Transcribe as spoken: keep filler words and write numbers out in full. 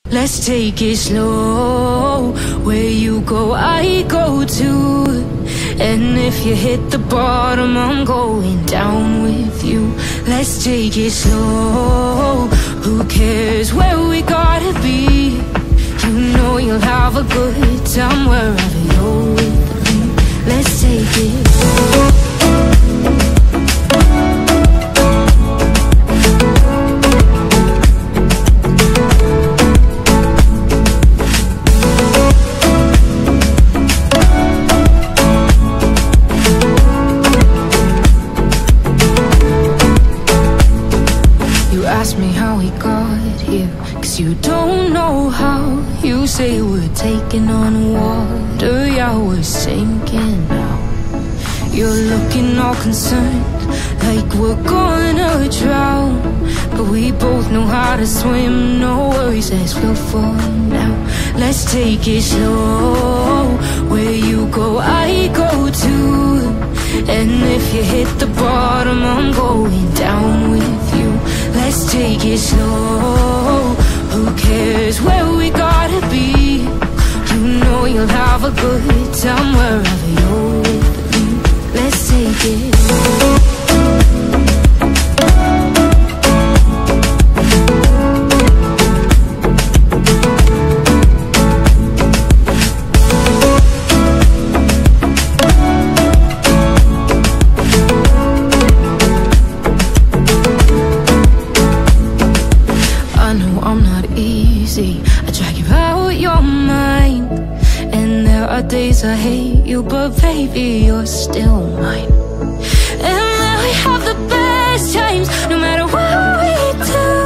Let's take it slow. Where you go, I go too. And if you hit the bottom, I'm going down with you. Let's take it slow. Who cares where we gotta be? You know you'll have a good time wherever you're with me. Let's take it slow. Ask me how we got here, cause you don't know how. You say we're taking on water, yeah, we're sinking now. You're looking all concerned, like we're gonna drown. But we both know how to swim, no worries, let's go for now. Let's take it slow. Where you go, I go too. And if you hit the bottom, I'm going down with you. Let's take it slow. Who cares where we gotta be? You know you'll have a good time wherever you're with me. Let's take it slow. I drag you out your mind, and there are days I hate you, but baby, you're still mine. And then we have the best times, no matter what we do.